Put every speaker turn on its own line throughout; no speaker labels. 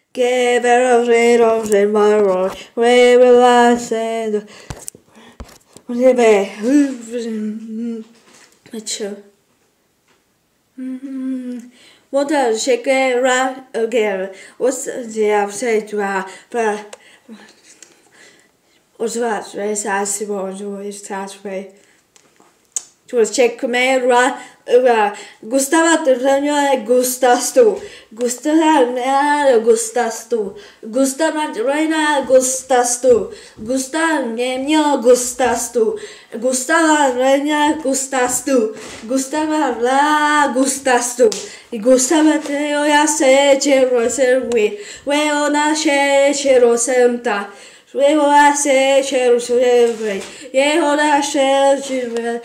che vero vero vero vero what a shake right again. What's the upside to her? What's that? Race as you want to is that way. To check me right. Gustava Rania Gustastu. Gustava Gustastu. Gustava Reina Gustastu. Gustava Nemio Gustastu. Gustava Reina Gustastu. Gustava La Gustastu. Gustava Teoya Sechero Servi. Weona Sechero Senta. Weona Sechero Servi. Yeona Sechero.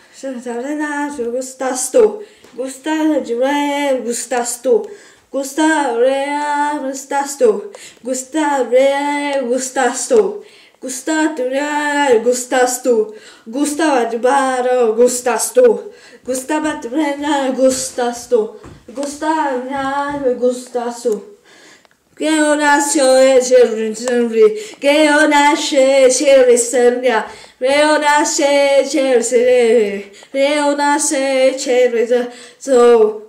Gustasto, Gustav, Gustasto, Gustav, Gustasto, Gustav, Gustasto, Gustav, Gustasto, Gustav, Baro, Gustasto, Gustav, Gustasto, Gustav, Gustasto. Che onasce cerri, che onasce cerri serria, Leonasce cerri, Leonasce cerri, so.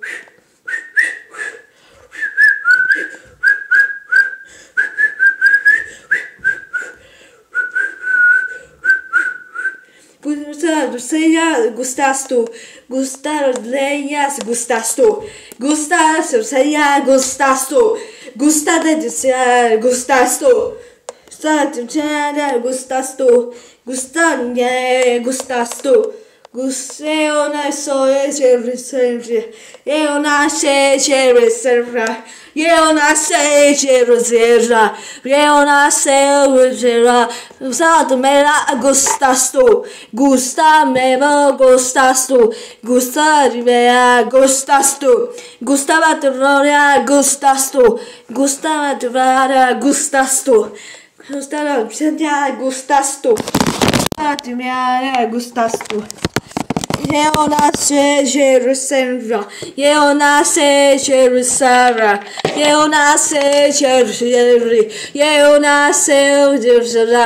Gustasto, Gustar Leias, Gustasto, Gustar Seia, Gustasto, Gustate Gustasto, Stat Gustasto, Gustania, Gustasto, Gusteona soe cerri, Eona se cerri, Eona se cerri, Eona se cerri, Usat mera Gustasto, Gustameva Gustasto, Gustarivea Gustasto, Gustavatroria Gustasto, Gustavatroria Gustasto, Gustavatroria Gustasto, Gustavatroria Gustasto. Yeona Jerusalem, Yeona Jerusalem, Yeona Jerusalem, Yeona Jerusalem.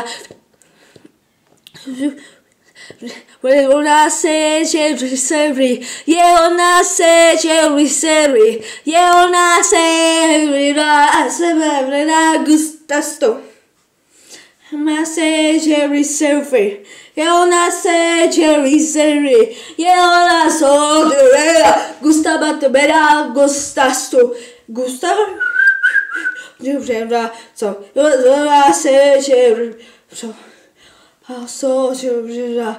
Yeona Jerusalem, Yeona Jerusalem, Yeona Jerusalem, Gustasto. Mase Jerusalem. Yeona se Jerusalem, Yeona so de Gustava Bera Gustasto, Gustava so Yeona se Jerusalem, so Jerusalem.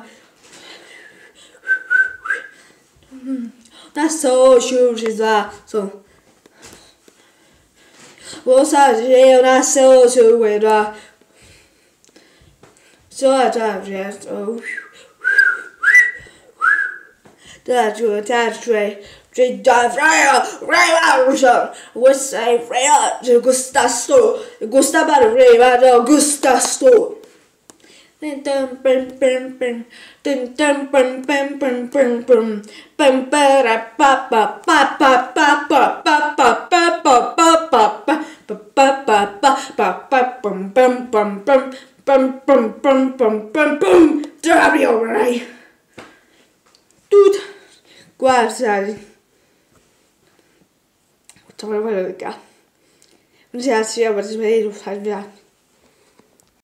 That's so Jerusalem, so. Wosa Yeona so Jerusalem. So I just that you attach tray dive right what's a rare to Gustasto, Gustava Reva Gustasto. Then dum pum pum pum, then dum pum pum pum pum pum, pum para pa pa pa pa pa pa pa pa pa pa pa pa pa pa pa pa pum pum pum pum. Bum bum bum bum bum bum, Dario Rai. Dude, guarda, facciamo quello che ha. Non si ha, si va a